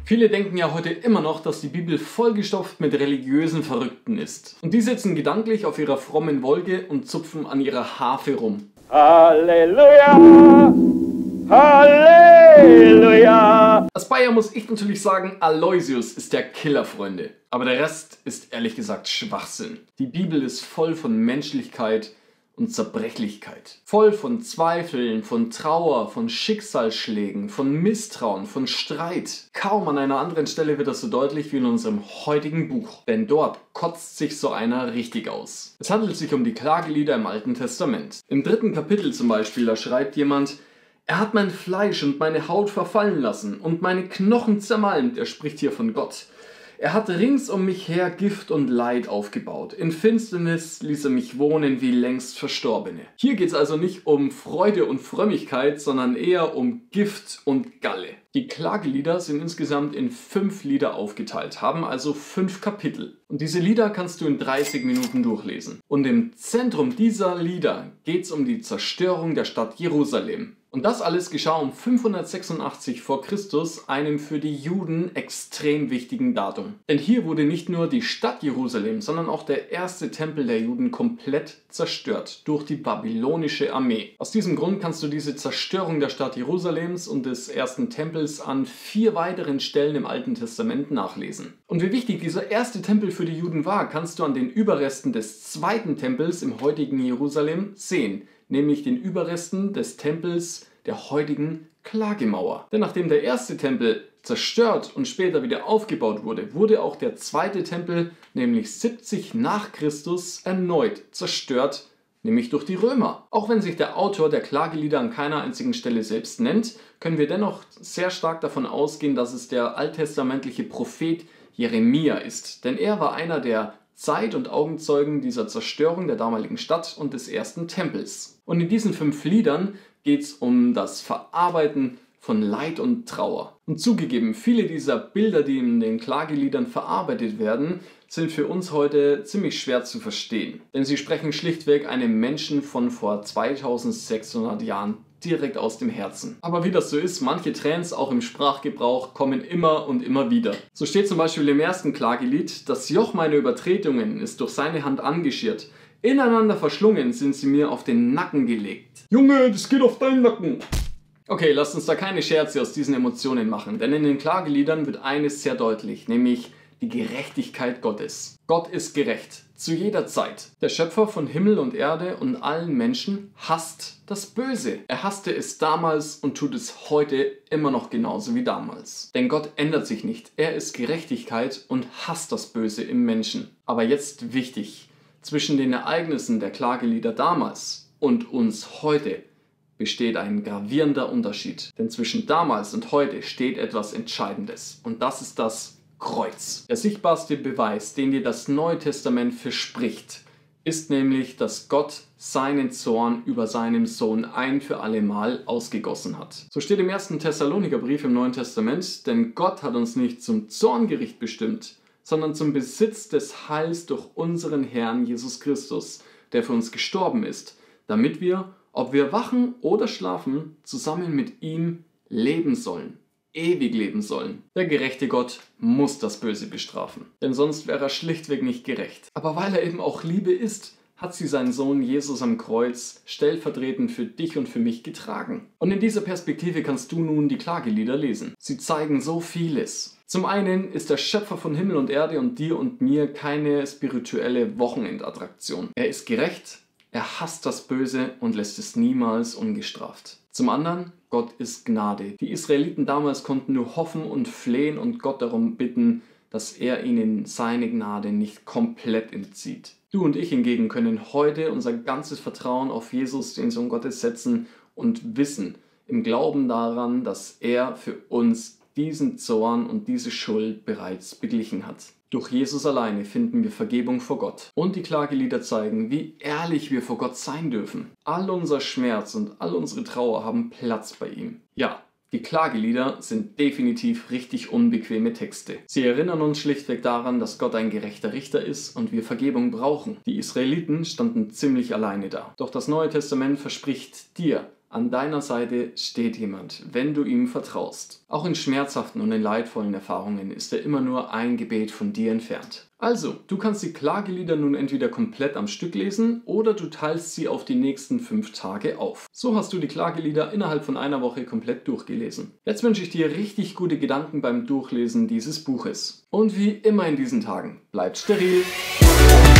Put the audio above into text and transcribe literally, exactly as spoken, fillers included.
Viele denken ja heute immer noch, dass die Bibel vollgestopft mit religiösen Verrückten ist. Und die sitzen gedanklich auf ihrer frommen Wolke und zupfen an ihrer Harfe rum. Halleluja! Halleluja! Als Bayer muss ich natürlich sagen, Aloysius ist der Killer, Freunde. Aber der Rest ist ehrlich gesagt Schwachsinn. Die Bibel ist voll von Menschlichkeit und Zerbrechlichkeit. Voll von Zweifeln, von Trauer, von Schicksalsschlägen, von Misstrauen, von Streit. Kaum an einer anderen Stelle wird das so deutlich wie in unserem heutigen Buch. Denn dort kotzt sich so einer richtig aus. Es handelt sich um die Klagelieder im Alten Testament. Im dritten Kapitel zum Beispiel, da schreibt jemand: Er hat mein Fleisch und meine Haut verfallen lassen und meine Knochen zermalmt. Er spricht hier von Gott. Er hat rings um mich her Gift und Leid aufgebaut. In Finsternis ließ er mich wohnen wie längst Verstorbene. Hier geht es also nicht um Freude und Frömmigkeit, sondern eher um Gift und Galle. Die Klagelieder sind insgesamt in fünf Lieder aufgeteilt, haben also fünf Kapitel. Und diese Lieder kannst du in dreißig Minuten durchlesen. Und im Zentrum dieser Lieder geht es um die Zerstörung der Stadt Jerusalem. Und das alles geschah um fünfhundertsechsundachtzig vor Christus, einem für die Juden extrem wichtigen Datum. Denn hier wurde nicht nur die Stadt Jerusalem, sondern auch der erste Tempel der Juden komplett zerstört durch die babylonische Armee. Aus diesem Grund kannst du diese Zerstörung der Stadt Jerusalems und des ersten Tempels an vier weiteren Stellen im Alten Testament nachlesen. Und wie wichtig dieser erste Tempel für die Juden war, kannst du an den Überresten des zweiten Tempels im heutigen Jerusalem sehen. Nämlich den Überresten des Tempels der heutigen Klagemauer. Denn nachdem der erste Tempel zerstört und später wieder aufgebaut wurde, wurde auch der zweite Tempel, nämlich siebzig nach Christus, erneut zerstört, nämlich durch die Römer. Auch wenn sich der Autor der Klagelieder an keiner einzigen Stelle selbst nennt, können wir dennoch sehr stark davon ausgehen, dass es der alttestamentliche Prophet Jeremia ist. Denn er war einer der Zeit- und Augenzeugen dieser Zerstörung der damaligen Stadt und des ersten Tempels. Und in diesen fünf Liedern geht es um das Verarbeiten von Leid und Trauer. Und zugegeben, viele dieser Bilder, die in den Klageliedern verarbeitet werden, sind für uns heute ziemlich schwer zu verstehen. Denn sie sprechen schlichtweg einem Menschen von vor zweitausendsechshundert Jahren direkt aus dem Herzen. Aber wie das so ist, manche Trends auch im Sprachgebrauch kommen immer und immer wieder. So steht zum Beispiel im ersten Klagelied: Das Joch meiner Übertretungen ist durch seine Hand angeschirrt. Ineinander verschlungen sind sie mir auf den Nacken gelegt. Junge, das geht auf deinen Nacken. Okay, lasst uns da keine Scherze aus diesen Emotionen machen, denn in den Klageliedern wird eines sehr deutlich, nämlich die Gerechtigkeit Gottes. Gott ist gerecht, zu jeder Zeit. Der Schöpfer von Himmel und Erde und allen Menschen hasst das Böse. Er hasste es damals und tut es heute immer noch genauso wie damals. Denn Gott ändert sich nicht. Er ist Gerechtigkeit und hasst das Böse im Menschen. Aber jetzt wichtig: Zwischen den Ereignissen der Klagelieder damals und uns heute besteht ein gravierender Unterschied. Denn zwischen damals und heute steht etwas Entscheidendes. Und das ist das Kreuz. Der sichtbarste Beweis, den dir das Neue Testament verspricht, ist nämlich, dass Gott seinen Zorn über seinem Sohn ein für alle Mal ausgegossen hat. So steht im ersten Thessalonikerbrief im Neuen Testament: Denn Gott hat uns nicht zum Zorngericht bestimmt, sondern zum Besitz des Heils durch unseren Herrn Jesus Christus, der für uns gestorben ist, damit wir, ob wir wachen oder schlafen, zusammen mit ihm leben sollen. Ewig leben sollen. Der gerechte Gott muss das Böse bestrafen, denn sonst wäre er schlichtweg nicht gerecht. Aber weil er eben auch Liebe ist, hat sie seinen Sohn Jesus am Kreuz stellvertretend für dich und für mich getragen. Und in dieser Perspektive kannst du nun die Klagelieder lesen. Sie zeigen so vieles. Zum einen ist der Schöpfer von Himmel und Erde und dir und mir keine spirituelle Wochenendattraktion. Er ist gerecht, er hasst das Böse und lässt es niemals ungestraft. Zum anderen: Gott ist Gnade. Die Israeliten damals konnten nur hoffen und flehen und Gott darum bitten, dass er ihnen seine Gnade nicht komplett entzieht. Du und ich hingegen können heute unser ganzes Vertrauen auf Jesus, den Sohn Gottes, setzen und wissen, im Glauben daran, dass er für uns diesen Zorn und diese Schuld bereits beglichen hat. Durch Jesus alleine finden wir Vergebung vor Gott. Und die Klagelieder zeigen, wie ehrlich wir vor Gott sein dürfen. All unser Schmerz und all unsere Trauer haben Platz bei ihm. Ja, die Klagelieder sind definitiv richtig unbequeme Texte. Sie erinnern uns schlichtweg daran, dass Gott ein gerechter Richter ist und wir Vergebung brauchen. Die Israeliten standen ziemlich alleine da. Doch das Neue Testament verspricht dir An deiner Seite steht jemand, wenn du ihm vertraust. Auch in schmerzhaften und in leidvollen Erfahrungen ist er immer nur ein Gebet von dir entfernt. Also, du kannst die Klagelieder nun entweder komplett am Stück lesen oder du teilst sie auf die nächsten fünf Tage auf. So hast du die Klagelieder innerhalb von einer Woche komplett durchgelesen. Jetzt wünsche ich dir richtig gute Gedanken beim Durchlesen dieses Buches. Und wie immer in diesen Tagen, bleibt steril.